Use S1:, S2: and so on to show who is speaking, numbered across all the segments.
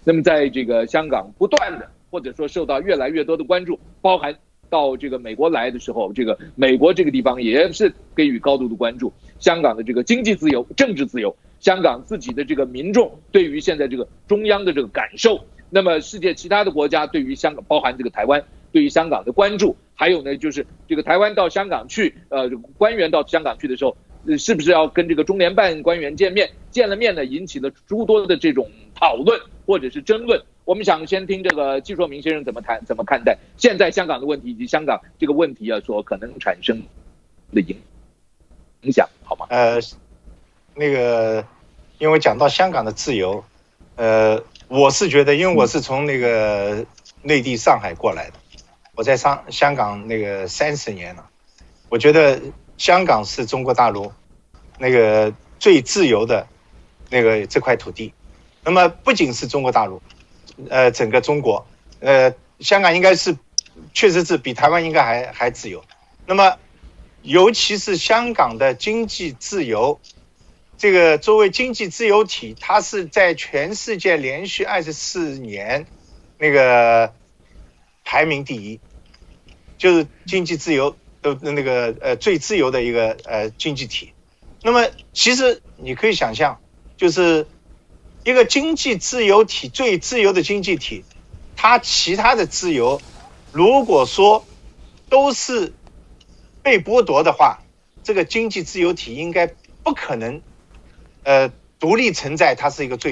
S1: 那么在这个香港不断的或者说受到越来越多的关注，包含到这个美国来的时候，这个美国这个地方也是给予高度的关注，香港的这个经济自由、政治自由，香港自己的这个民众对于现在这个中央的这个感受，那么世界其他的国家对于香港，包含这个台湾对于香港的关注，还有呢就是这个台湾到香港去，官员到香港去的时候，是不是要跟这个中联办官员见面？见了面呢，引起了诸多的这种讨论或者是争论。我们想先听这个季硕明先生怎么看待现在香港的问题以及香港这个问题所可能产生的影响，好吗？
S2: 那个，因为讲到香港的自由，我是觉得，因为我是从那个内地上海过来的，我在香港那个30年了，我觉得香港是中国大陆那个最自由的那个这块土地。那么不仅是中国大陆，整个中国，香港应该是确实是比台湾应该还自由。那么尤其是香港的经济自由，这个作为经济自由体，它是在全世界连续24年那个排名第一，就是经济自由的那个最自由的一个经济体。那么其实你可以想象，就是一个经济自由体，最自由的经济体，它其他的自由如果说都是被剥夺的话，这个经济自由体应该不可能独立存在，它是一个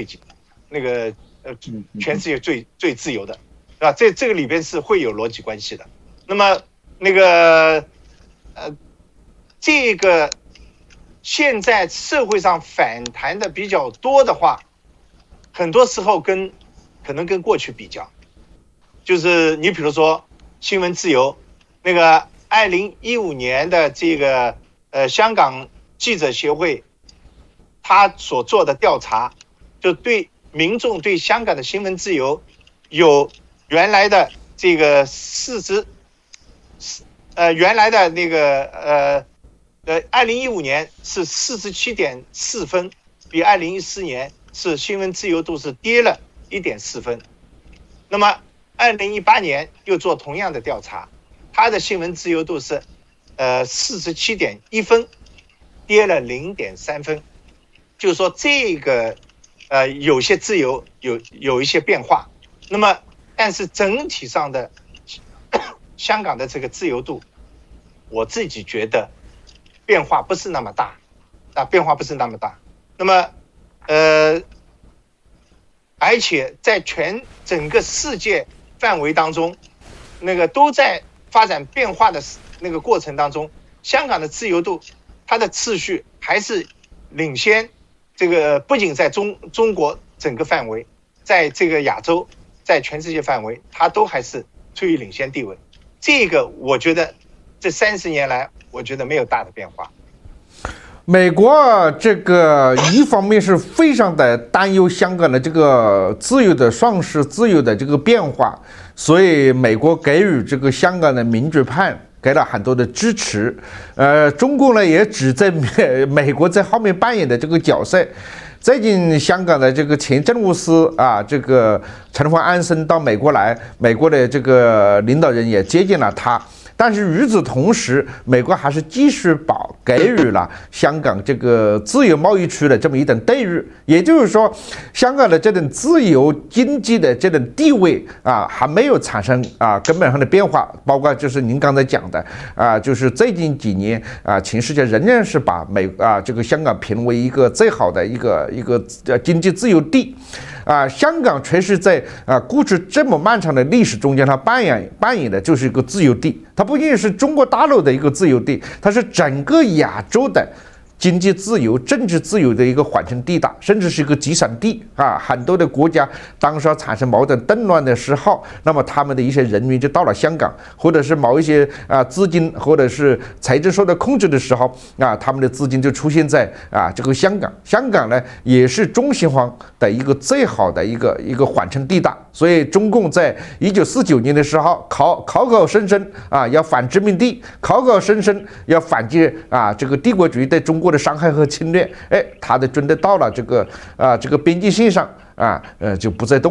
S2: 全世界最自由的，是吧？这个里边是会有逻辑关系的。那么那个这个现在社会上反弹的比较多的话，很多时候可能跟过去比较，就是你比如说新闻自由，那个2015年的这个香港记者协会他所做的调查，就对民众对香港的新闻自由有原来的这个原来的那个2015年是47.4分，比2014年是新闻自由度是跌了1.4分。那么2018年又做同样的调查，它的新闻自由度是47.1分，跌了0.3分。就是说这个有些自由有一些变化，那么但是整体上的香港的这个自由度，我自己觉得变化不是那么大，那么而且在整个世界范围当中，那个都在发展变化的那个过程当中，香港的自由度它的次序还是领先，这个不仅在中国整个范围，在这个亚洲，在全世界范围，它都还是处于领先地位。这个我觉得这30年来，我觉得没有大的变化。
S3: 美国这个一方面是非常的担忧香港的这个自由的丧失、自由的这个变化，所以美国给予这个香港的民主派给了很多的支持。中共呢也指责美国在后面扮演的这个角色。最近香港的这个前政务司这个陈方安生到美国来，美国的这个领导人也接见了他。但是与此同时，美国还是继续给予了香港这个自由贸易区的这么一等待遇，也就是说，香港的这种自由经济的这种地位还没有产生根本上的变化。包括就是您刚才讲的就是最近几年全世界仍然是把这个香港评为一个最好的一个经济自由地。香港确实在过去这么漫长的历史中间，它扮演的就是一个自由地。它不仅是中国大陆的一个自由地，它是整个亚洲的经济自由、政治自由的一个缓冲地带，甚至是一个集散地很多的国家当时产生矛盾动乱的时候，那么他们的一些人民就到了香港，或者是某一些资金或者是财政受到控制的时候他们的资金就出现在这个香港。香港呢也是中西方的一个最好的一个缓冲地带。所以中共在1949年的时候口声声要反殖民地，口声声要反击这个帝国主义对中国的伤害和侵略，他的军队到了这个边境线上就不再动了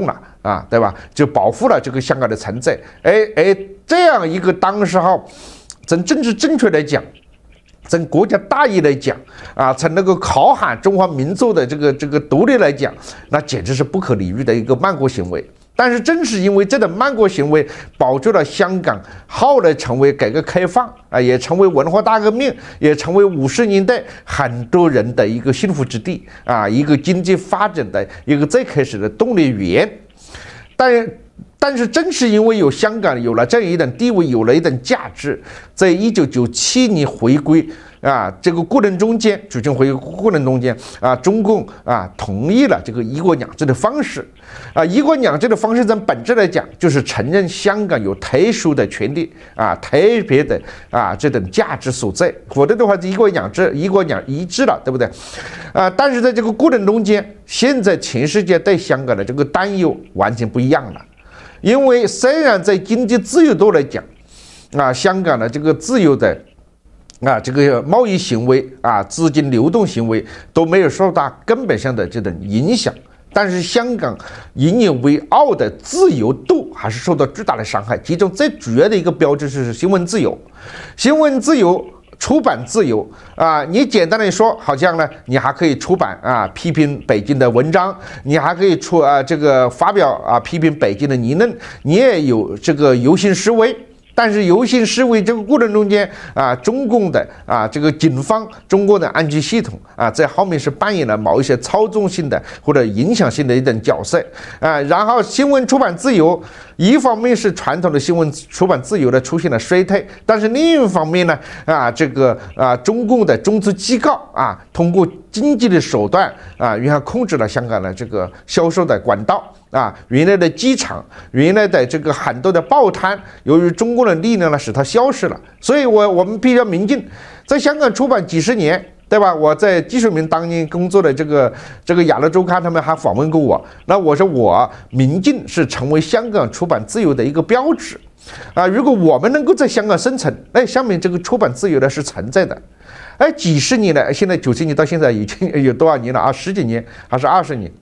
S3: 啊，对吧？就保护了这个香港的存在。这样一个当时候，从政治正确来讲，从国家大义来讲啊，从那个考喊中华民族的这个独立来讲，那简直是不可理喻的一个慢国行为。但是正是因为这种慢国行为，保住了香港后来成为改革开放啊，也成为文化大革命，也成为50年代很多人的一个幸福之地啊，一个经济发展的一个最开始的动力源。但是正是因为有香港有了这样一等地位，有了一等价值，在1997年回归啊这个过程中间，主权回归过程中间啊，中共啊同意了这个一国两制的方式啊，一国两制的方式从本质来讲，就是承认香港有特殊的权利啊，特别的啊这等价值所在，否则的话，一国两制一致了，对不对？啊，但是在这个过程中间，现在全世界对香港的这个担忧完全不一样了。因为虽然在经济自由度来讲，啊，香港的这个自由的啊这个贸易行为啊，资金流动行为都没有受到根本上的这种影响，但是香港引以为傲的自由度还是受到巨大的伤害。其中最主要的一个标志是新闻自由，新闻自由。出版自由啊，你简单的说，好像呢，你还可以出版啊批评北京的文章，你还可以这个发表啊批评北京的言论，你也有这个游行示威。但是游行示威这个过程中间啊，中共的啊这个警方、中国的安全系统啊，在后面是扮演了某一些操纵性的或者影响性的一种角色啊。然后新闻出版自由，一方面是传统的新闻出版自由的出现了衰退，但是另一方面呢啊，这个啊中共的中资机构啊，通过经济的手段啊，然后控制了香港的这个销售的管道。啊，原来的机场，原来的这个很多的报摊，由于中共的力量呢，使它消失了。所以我们比较明镜，在香港出版几十年，对吧？我在季水明当年工作的这个亚乐周刊，他们还访问过我。那我说我明镜是成为香港出版自由的一个标志啊。如果我们能够在香港生存，下面这个出版自由呢是存在的。几十年了，现在97年到现在已经有多少年了啊？10几年还是20年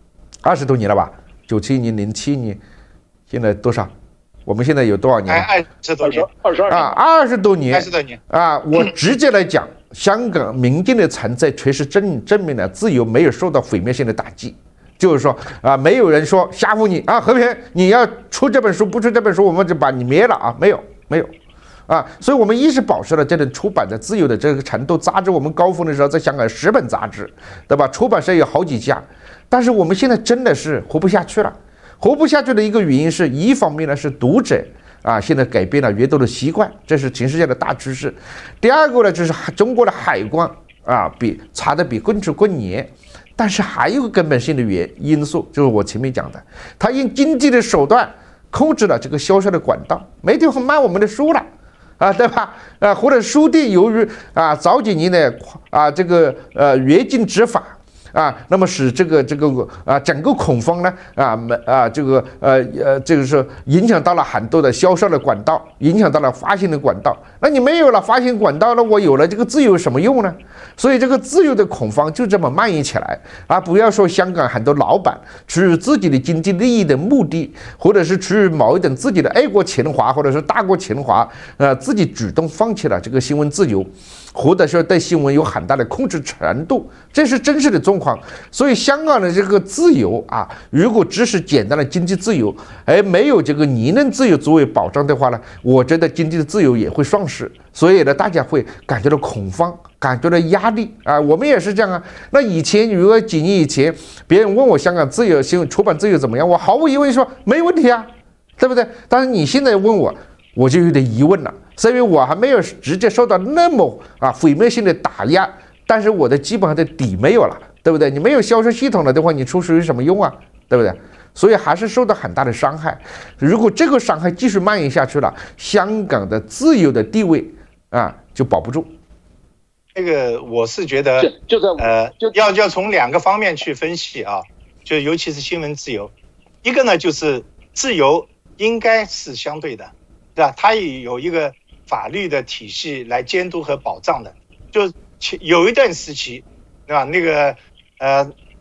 S3: ？20多年了吧？97年、07年，现在多少？我们现在有多少年
S2: ？20多年
S1: ，22年
S3: 啊，20多年
S2: ，20多年
S3: 啊！我直接来讲，香港民间的存在确实证明了自由没有受到毁灭性的打击。就是说啊，没有人说吓唬你啊，和平，你要出这本书，不出这本书，我们就把你灭了啊！没有啊，所以我们一直保持了这种出版的自由的这个程度。杂志我们高峰的时候，在香港有10本杂志，对吧？出版社有好几家。但是我们现在真的是活不下去了，活不下去的一个原因是一方面呢是读者啊现在改变了阅读的习惯，这是全世界的大趋势。第二个呢就是中国的海关啊查得比过去更严，但是还有个根本性的因素，就是我前面讲的，他用经济的手段控制了这个销售的管道，没地方卖我们的书了。啊，对吧？或者书店由于啊早几年的啊这个越境执法。啊，那么使这个整个恐慌呢这个是影响到了很多的销售的管道，影响到了发行的管道。那你没有了发行管道，那我有了这个自由有什么用呢？所以这个自由的恐慌就这么蔓延起来啊！不要说香港很多老板出于自己的经济利益的目的，或者是出于某一种自己的爱国情怀，或者是大国情怀，自己主动放弃了这个新闻自由。或者说对新闻有很大的控制程度，这是真实的状况。所以香港的这个自由啊，如果只是简单的经济自由，而没有这个言论自由作为保障的话呢，我觉得经济的自由也会丧失。所以呢，大家会感觉到恐慌，感觉到压力啊。我们也是这样啊。那以前如果几年以前，别人问我香港自由新闻出版自由怎么样，我毫无疑问说没问题啊，对不对？但是你现在问我，我就有点疑问了。所以我还没有直接受到那么毁灭性的打压，但是我的基本上的底没有了，对不对？你没有销售系统了的话，你出书有什么用啊？对不对？所以还是受到很大的伤害。如果这个伤害继续蔓延下去了，香港的自由的地位啊就保不住。
S2: 这个我是觉得要从2个方面去分析啊，就尤其是新闻自由，一个呢就是自由应该是相对的，对吧？它也有一个法律的体系来监督和保障的。就有一段时期，对吧？那个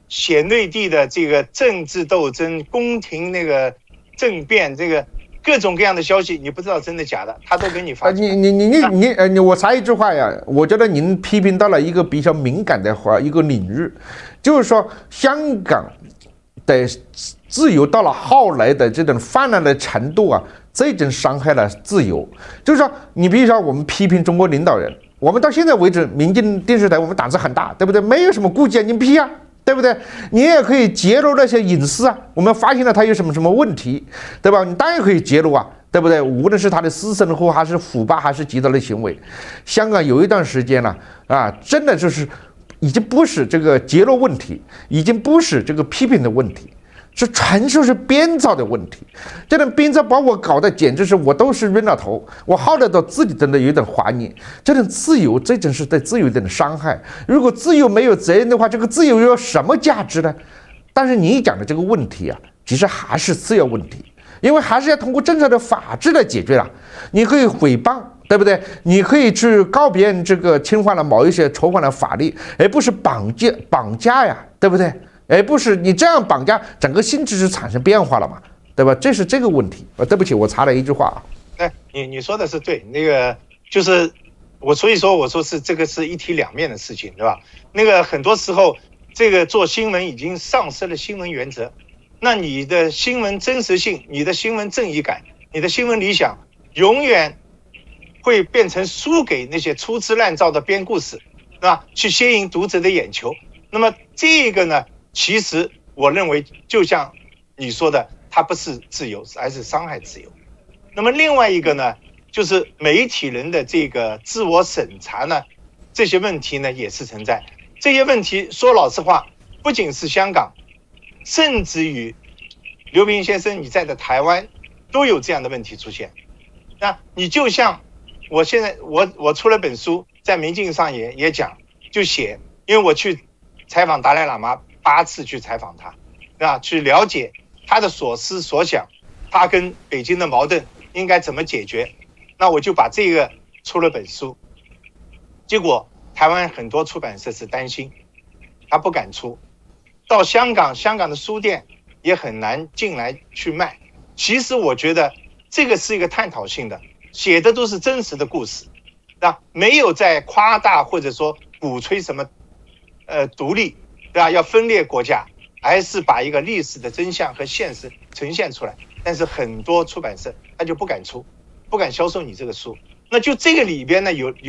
S2: 写内地的这个政治斗争、宫廷那个政变，这个各种各样的消息，你不知道真的假的，他都给你发。
S3: 我插一句话呀，我觉得您批评到了一个比较敏感的一个领域，就是说香港的自由到了后来的这种泛滥的程度啊，这种伤害了自由。就是说，你比如说我们批评中国领导人，我们到现在为止，民进电视台我们胆子很大，对不对？没有什么顾忌啊，你批啊。对不对？你也可以揭露那些隐私啊，我们发现了他有什么问题，对吧？你当然可以揭露啊，对不对？无论是他的私生活，还是腐败，还是极端的行为，香港有一段时间了啊，真的就是已经不是这个揭露问题，已经不是这个批评的问题。是纯属是编造的问题，这种编造把我搞得简直是我都是晕了头，我后来都自己真的有点怀念，这种自由，这真是对自由的伤害。如果自由没有责任的话，这个自由有什么价值呢？但是你讲的这个问题啊，其实还是次要问题，因为还是要通过正常的法治来解决了。你可以诽谤，对不对？你可以去告别人这个侵犯了某一些触犯了法律，而不是绑架呀，对不对？而不是你这样绑架，整个性质是产生变化了嘛，对吧？这是这个问题。对不起，我插了一句话啊。
S2: 哎，你说的是对，那个就是所以说我说这个是一体两面的事情，对吧？那个很多时候，这个做新闻已经丧失了新闻原则，那你的新闻真实性、你的新闻正义感、你的新闻理想，永远会变成输给那些粗制滥造的编故事，对吧？去吸引读者的眼球。那么这个呢？其实我认为，就像你说的，它不是自由，而是伤害自由。那么另外一个呢，就是媒体人的这个自我审查呢，这些问题呢也是存在。这些问题说老实话，不仅是香港，甚至于刘平先生你在的台湾都有这样的问题出现。那你就像我现在我出了本书，在明镜上也讲，就写，因为我去采访达赖喇嘛8次去采访他，对吧？去了解他的所思所想，他跟北京的矛盾应该怎么解决。那我就把这个出了本书，结果台湾很多出版社是担心，他不敢出。到香港的书店也很难进来去卖。其实我觉得这个是一个探讨性的，写的都是真实的故事，对吧？没有在夸大或者说鼓吹什么独立，对吧？要分裂国家，还是把一个历史的真相和现实呈现出来。但是很多出版社他就不敢出，不敢销售你这个书。那就这个里边呢，有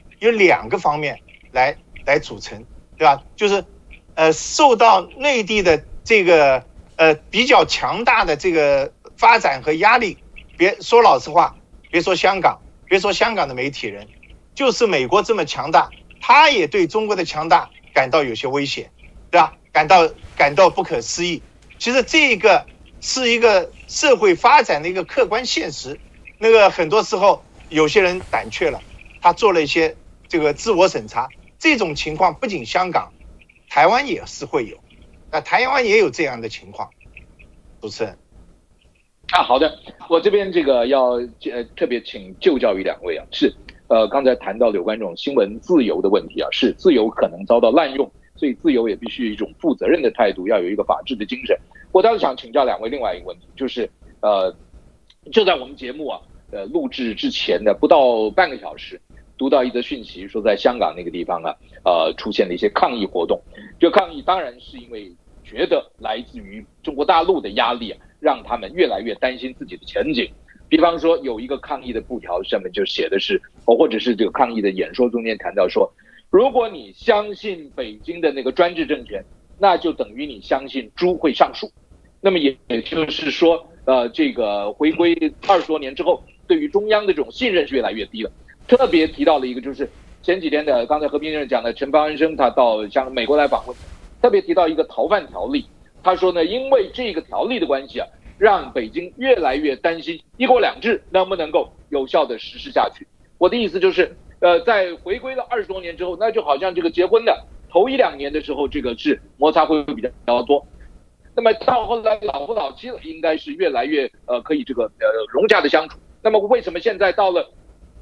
S2: 2个方面来组成，对吧？就是受到内地的这个比较强大的这个发展和压力。别说老实话，别说香港的媒体人，就是美国这么强大，他也对中国的强大感到有些危险，对吧？感到不可思议。其实这个是一个社会发展的一个客观现实。那个很多时候有些人胆怯了，他做了一些这个自我审查。这种情况不仅香港，台湾也是会有。那台湾也有这样的情况。主持人。
S1: 好的，我这边这个要特别请就教于2位啊，是刚才谈到有关这种新闻自由的问题啊，是自由可能遭到滥用，所以自由也必须一种负责任的态度，要有一个法治的精神。我倒是想请教2位另外一个问题，就是就在我们节目啊录制之前的不到半个小时，读到一则讯息说在香港那个地方啊出现了一些抗议活动。这个抗议当然是因为觉得来自于中国大陆的压力啊，让他们越来越担心自己的前景。比方说有一个抗议的布条上面就写的是，或者是这个抗议的演说中间谈到说，如果你相信北京的那个专制政权，那就等于你相信猪会上树。那么也就是说这个回归20多年之后，对于中央的这种信任是越来越低了。特别提到了一个，就是前几天的刚才和平先生讲的陈方安生，他到美国来访问，特别提到一个逃犯条例。他说呢，因为这个条例的关系啊，让北京越来越担心一国两制能不能够有效的实施下去。我的意思就是，在回归了20多年之后，那就好像这个结婚的头1、2年的时候，这个是摩擦会比较多。那么到后来老夫老妻了，应该是越来越可以这个融洽的相处。那么为什么现在到了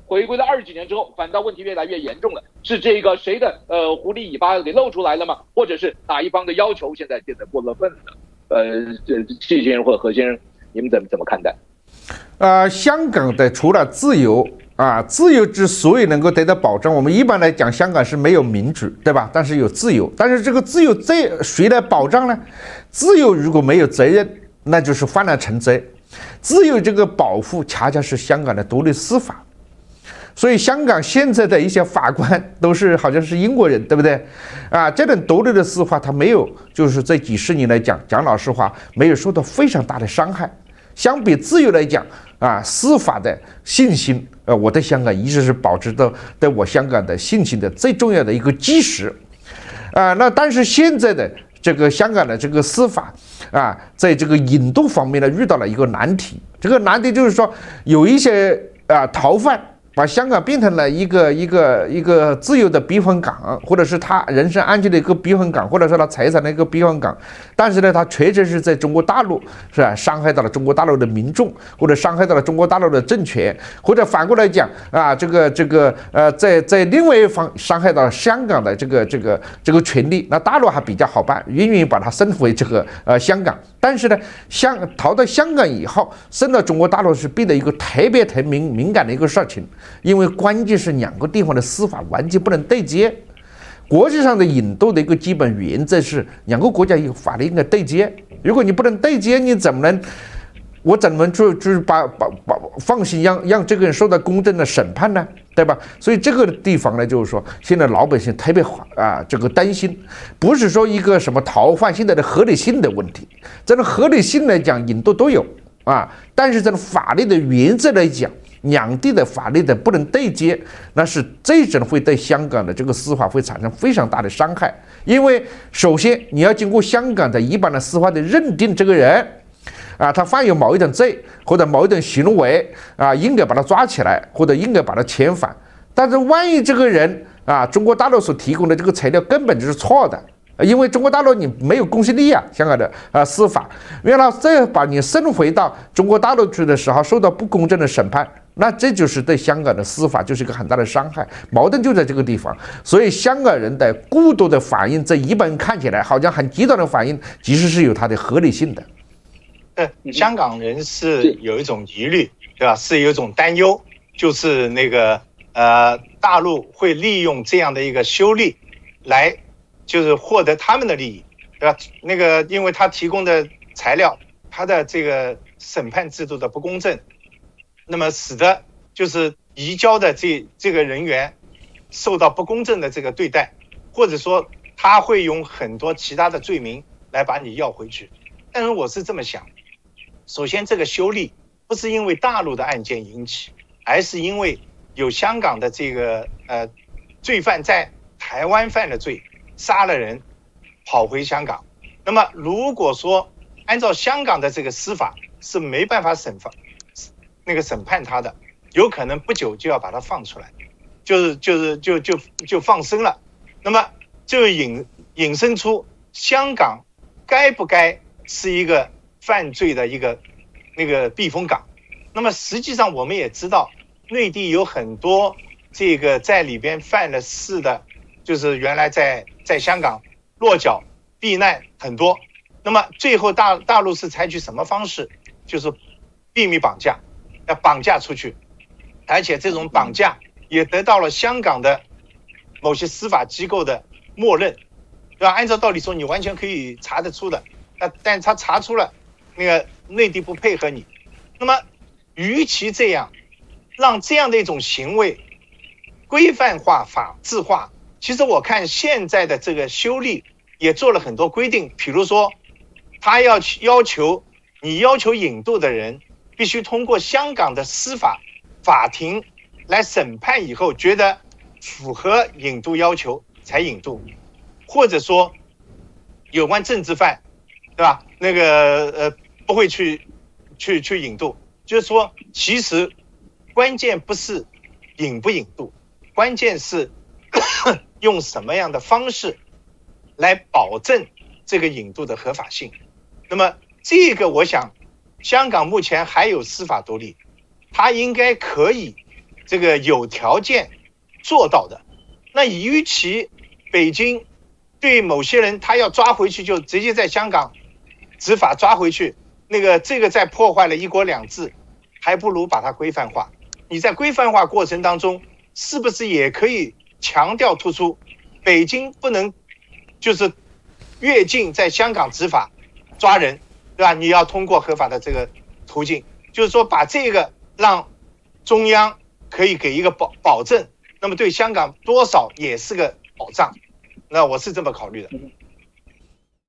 S1: 回归了20几年之后，反倒问题越来越严重了。是这个谁的狐狸尾巴给露出来了吗？或者是哪一方的要求现在过了分了？谢先生或者何先生，你们怎么看待？
S3: 香港的除了自由自由之所以能够得到保障，我们一般来讲，香港是没有民主，对吧？但是有自由，但是这个自由谁来保障呢？自由如果没有责任，那就是泛滥成灾。自由这个保护，恰恰是香港的独立司法。所以香港现在的一些法官都是好像是英国人，对不对？这种独立的司法，它没有就是这几十年来讲老实话，没有受到非常大的伤害。相比自由来讲司法的信心，我对香港一直是保持到对我香港的信心的最重要的一个基石。那但是现在的这个香港的这个司法在这个引渡方面呢，遇到了一个难题。这个难题就是说，有一些逃犯把香港变成了一个自由的避风港，或者是他人身安全的一个避风港，或者说他财产的一个避风港。但是呢，他确实是在中国大陆是吧，伤害到了中国大陆的民众，或者伤害到了中国大陆的政权，或者反过来讲在另外一方伤害到了香港的这个权利。那大陆还比较好办，愿意把它升回这个香港。但是呢，逃到香港以后，升到中国大陆是变得一个特别敏感的一个事情。因为关键是两个地方的司法完全不能对接。国际上的引渡的一个基本原则是两个国家有法律应该对接。如果你不能对接，你怎么能就是放心让这个人受到公正的审判呢？对吧？所以这个地方呢，就是说现在老百姓特别这个担心，不是说一个什么逃犯现在的合理性的问题，这种合理性来讲引渡都有但是这种法律的原则来讲，两地的法律的不能对接，那是这种会对香港的这个司法会产生非常大的伤害。因为首先你要经过香港的一般的司法的认定，这个人他犯有某一种罪或者某一种行为应该把他抓起来，或者应该把他遣返。但是万一这个人中国大陆所提供的这个材料根本就是错的，因为中国大陆你没有公信力香港的司法，原来再把你送回到中国大陆去的时候受到不公正的审判，那这就是对香港的司法就是一个很大的伤害。矛盾就在这个地方。所以香港人的过度的反应，在一般人看起来好像很极端的反应，其实是有它的合理性的。
S2: 香港人是有一种疑虑，对吧？是有一种担忧，就是那个大陆会利用这样的一个修例来就是获得他们的利益，对吧？那个因为他提供的材料，他的这个审判制度的不公正，那么使得就是移交的这个人员受到不公正的这个对待，或者说他会用很多其他的罪名来把你要回去。但是我是这么想，首先这个修例不是因为大陆的案件引起，而是因为有香港的这个罪犯在台湾犯了罪，杀了人，跑回香港。那么如果说按照香港的这个司法是没办法审判他的，有可能不久就要把他放出来，就放生了。那么就引申出香港该不该是一个犯罪的一个那个避风港。那么实际上我们也知道，内地有很多这个在里边犯了事的，就是原来在香港落脚避难很多。那么最后大陆是采取什么方式？就是秘密绑架，要绑架出去，而且这种绑架也得到了香港的某些司法机构的默认，对吧？按照道理说你完全可以查得出的，但他查出了，那个内地不配合你。那么与其这样，让这样的一种行为规范化、法治化，其实我看现在的这个修例也做了很多规定，比如说他要求引渡的人必须通过香港的司法法庭来审判以后，觉得符合引渡要求才引渡，或者说有关政治犯，对吧？那个不会去引渡。就是说，其实关键不是引不引渡，关键是用什么样的方式来保证这个引渡的合法性。那么这个我想香港目前还有司法独立，它应该可以这个有条件做到的。那与其北京对某些人他要抓回去，就直接在香港执法抓回去，这个在破坏了一国两制，还不如把它规范化。你在规范化过程当中，是不是也可以强调突出，北京不能就是越境在香港执法抓人，对吧？你要通过合法的这个途径，就是说把这个让中央可以给一个保证，那么对香港多少也是个保障。那我是这么考虑的。